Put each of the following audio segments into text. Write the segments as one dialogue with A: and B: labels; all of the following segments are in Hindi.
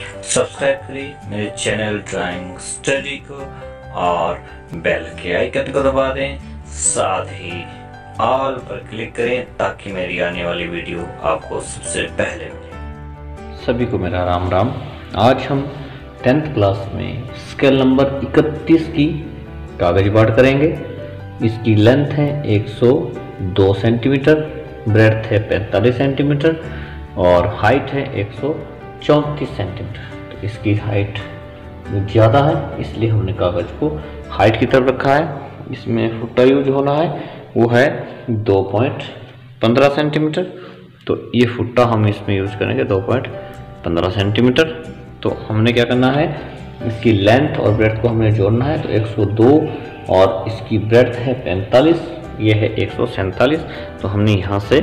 A: सब्सक्राइब करें मेरे चैनल ड्राइंग स्टडी को और बेल के आइकन को दबा दें, साथ ही ऑल पर क्लिक करें ताकि मेरी आने वाली वीडियो आपको सबसे पहले मिले।
B: सभी को मेरा राम राम। आज हम 10th क्लास में स्केल नंबर 31 की कागज पाठ करेंगे। इसकी लेंथ है 102 सेंटीमीटर, ब्रेड्थ है 45 सेंटीमीटर और हाइट है 134 सेंटीमीटर। तो इसकी हाइट ज़्यादा है, इसलिए हमने कागज को हाइट की तरफ रखा है। इसमें फुट्टा यूज होना है वो है 2.15 सेंटीमीटर। तो ये फुट्टा हम इसमें यूज करेंगे 2.15 सेंटीमीटर। तो हमने क्या करना है, इसकी लेंथ और ब्रेड्थ को हमें जोड़ना है। तो 102 और इसकी ब्रेड्थ है 45, ये है 147। तो हमने यहाँ से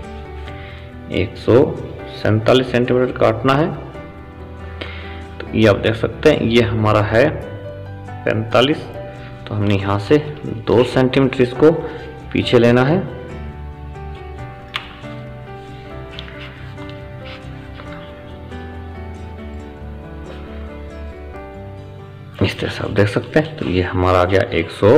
B: 147 सेंटीमीटर काटना है। तो ये आप देख सकते हैं, ये हमारा है 45। तो हमने यहाँ से 2 सेंटीमीटर इसको पीछे लेना है। इस तरह से आप देख सकते हैं। तो ये हमारा आ गया 100।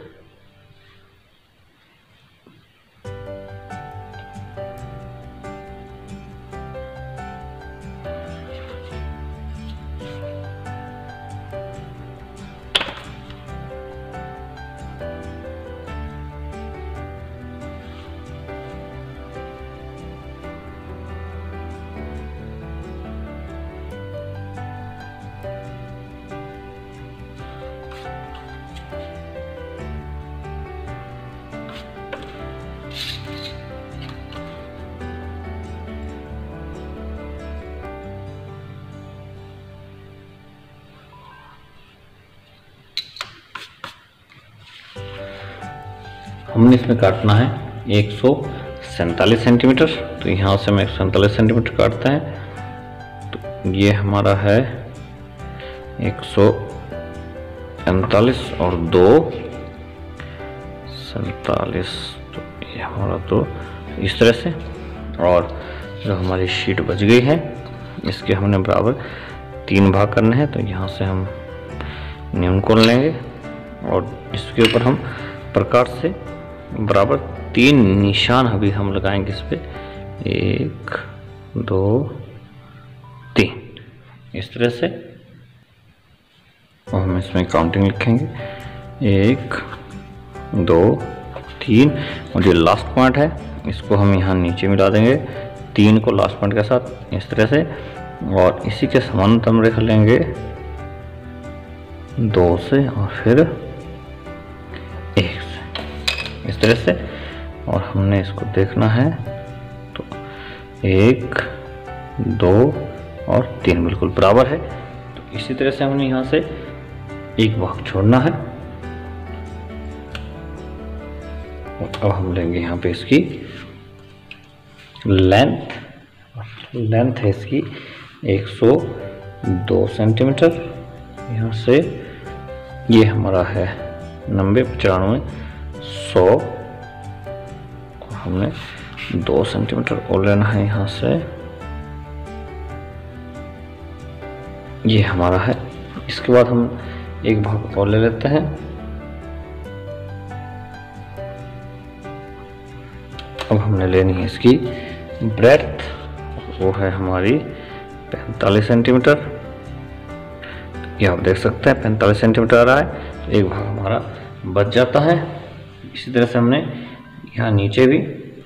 B: हमने इसमें काटना है 147 सेंटीमीटर। तो यहाँ से मैं 147 सेंटीमीटर काटते हैं। तो ये हमारा है 147 और 2 47। तो ये हमारा तो इस तरह से। और जो हमारी शीट बच गई है, इसके हमने बराबर 3 भाग करने हैं। तो यहाँ से हम न्यून कोण लेंगे और इसके ऊपर हम प्रकार से बराबर 3 निशान अभी हम लगाएंगे इस पे। 1 2 3 इस तरह से। और हम इसमें काउंटिंग लिखेंगे 1 2 3। और जो लास्ट पॉइंट है इसको हम यहाँ नीचे मिला देंगे 3 को लास्ट पॉइंट के साथ इस तरह से। और इसी के समानांतर हम रेखा लेंगे 2 से और फिर 1 से इस तरह से। और हमने इसको देखना है। तो 1 2 और 3 बिल्कुल बराबर है। तो इसी तरह से हमने यहाँ से एक भाग छोड़ना है। और अब हम लेंगे यहाँ पे इसकी लेंथ है इसकी 102 सेंटीमीटर। यहाँ से ये हमारा है 90 95 100। और हमने 2 सेंटीमीटर और लेना है यहाँ से। ये हमारा है। इसके बाद हम एक भाग और ले लेते हैं। अब हमने लेनी है इसकी ब्रेड्थ, वो है हमारी 45 सेंटीमीटर। ये आप देख सकते हैं 45 सेंटीमीटर आ रहा है। तो एक भाग हमारा बच जाता है। इसी तरह से हमने यहाँ नीचे भी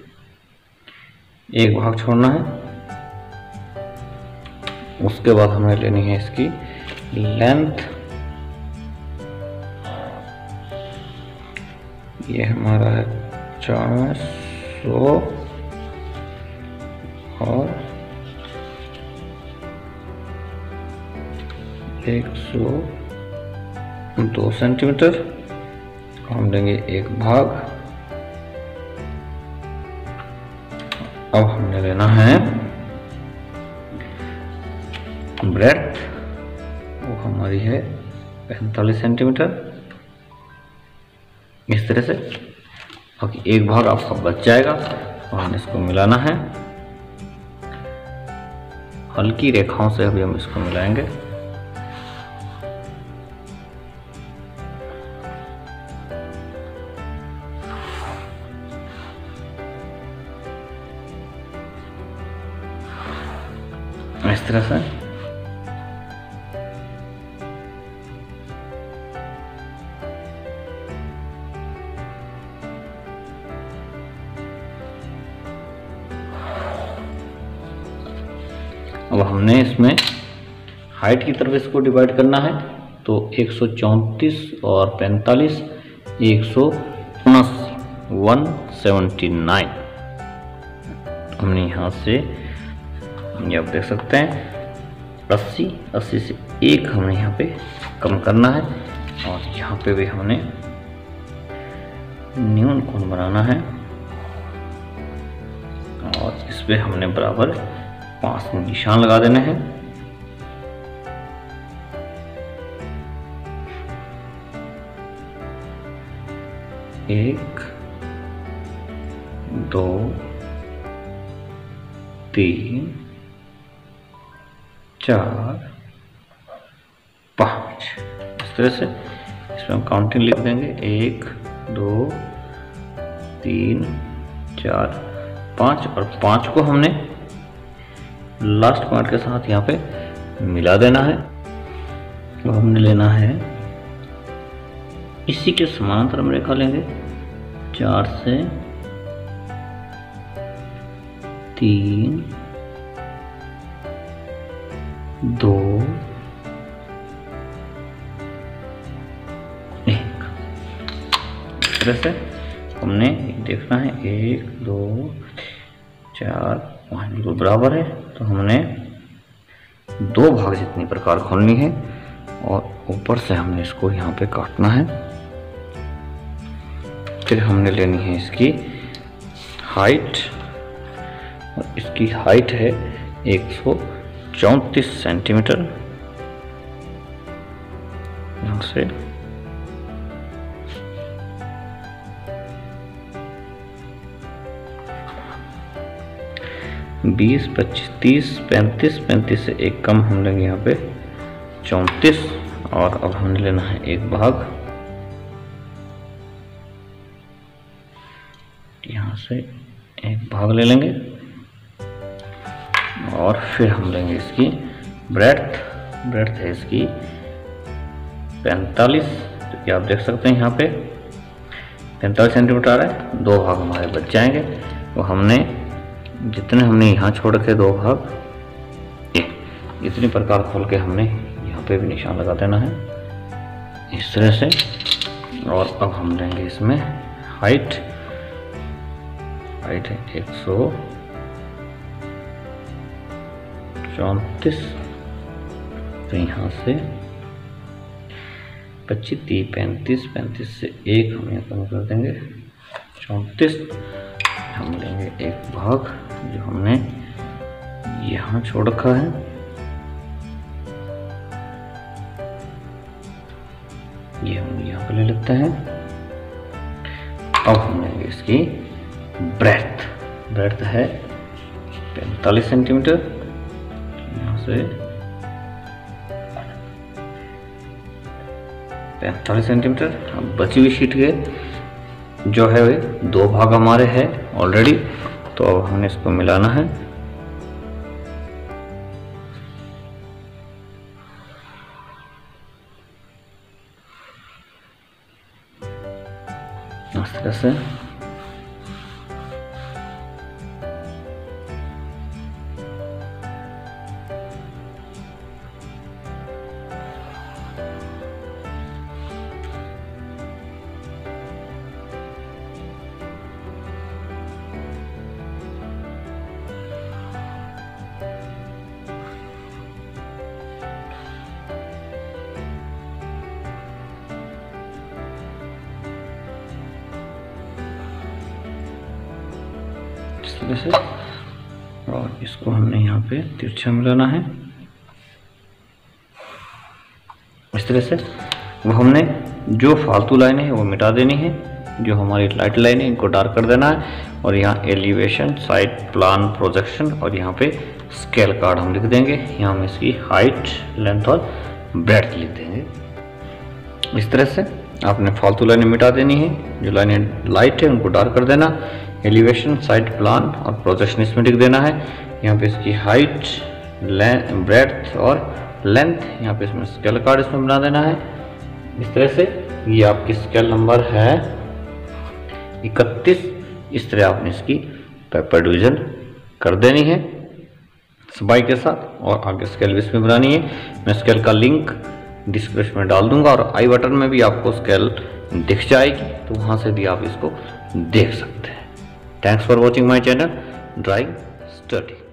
B: एक भाग छोड़ना है। उसके बाद हमें लेनी है इसकी लेंथ। ये हमारा है 400 और 102 सेंटीमीटर। हम लेंगे एक भाग। अब हमने लेना है ब्रेड्थ, वो हमारी है 45 सेंटीमीटर इस तरह से। बाकी एक भाग आपका बच जाएगा और हमें इसको मिलाना है। हल्की रेखाओं से अभी हम इसको मिलाएंगे। इस तरह से अब हमने इसमें हाइट की तरफ इसको डिवाइड करना है, तो 134 और 45 179 हमने यहाँ से, ये आप देख सकते हैं 80 से एक हमने यहाँ पे कम करना है, और यहाँ पे भी हमने न्यून कोण बनाना है, और इस पे हमने बराबर 5 निशान लगा देने हैं। एक, 2, 3, 4, 5 इस तरह से इसमें हम काउंटिंग लिख देंगे। 1, 2, 3, 4, 5 और 5 को हमने लास्ट पॉइंट के साथ यहाँ पे मिला देना है। तो हमने लेना है, इसी के समांतर हम रेखा लेंगे, 4 से 3, 2, 1 इस तरह से हमने देखना है। 1, 2, 4, 5 बिल्कुल बराबर है, तो हमने 2 भाग जितनी प्रकार खोलनी है, और ऊपर से हमने इसको यहाँ पे काटना है। फिर हमने लेनी है इसकी हाइट, और इसकी हाइट है 134 सेंटीमीटर। यहाँ से 20, 25, 30, 35 से एक कम हम लेंगे यहाँ पे 34, और अब हमने लेना है एक भाग, यहाँ से एक भाग ले लेंगे, और फिर हम लेंगे इसकी ब्रेड्थ है इसकी 45, तो ये आप देख सकते हैं यहाँ पे 45 सेंटीमीटर आ रहा है। 2 भाग हमारे बच जाएंगे, तो हमने जितने हमने यहाँ छोड़ के 2 भाग, इतनी प्रकार खोल के हमने यहाँ पे भी निशान लगा देना है इस तरह से। और अब हम लेंगे इसमें हाइट है 134, तो यहाँ से 25, 30, 35 से एक हम यहाँ कम कर देंगे 34। हम लेंगे एक भाग जो हमने यहाँ छोड़ रखा है, ये हम यहाँ पे ले लेते हैं। अब हम लेंगे इसकी ब्रेड्थ है 45 सेंटीमीटर, यहाँ से 45 सेंटीमीटर। अब बची हुई शीट के जो है वे 2 भाग हमारे हैं ऑलरेडी, तो अब हमें इसको मिलाना है। इस तरह से से, और इसको हमने यहाँ पे तिरछा मिलाना है इस तरह से। वो हमने जो फालतू लाइनें हैं वो मिटा देनी है, जो हमारी लाइट लाइन है इनको डार्क कर देना है, और यहाँ एलिवेशन, साइड प्लान, प्रोजेक्शन, और यहाँ पे स्केल कार्ड हम लिख देंगे। यहाँ हम इसकी हाइट, लेंथ और ब्रेड्थ लिख देंगे। इस तरह से आपने फालतू लाइनें मिटा देनी है, जो लाइनें लाइट है उनको डार्क कर देना, एलिवेशन, साइड प्लान और प्रोजेक्शन इसमें लिख देना है। यहाँ पे इसकी हाइट, ब्रेड्थ और लेंथ, यहाँ पे इसमें स्केल कार्ड इसमें बना देना है। इस तरह से ये आपकी स्केल नंबर है 31। इस तरह आपने इसकी पेपर डिवीजन कर देनी है सबाई के साथ, और आगे स्केल भी इसमें बनानी है। मैं स्केल का लिंक डिस्क्रिप्शन में डाल दूंगा, और आई बटन में भी आपको स्केल दिख जाएगी, तो वहाँ से भी आप इसको देख सकते हैं। Thanks for watching my channel drawing study.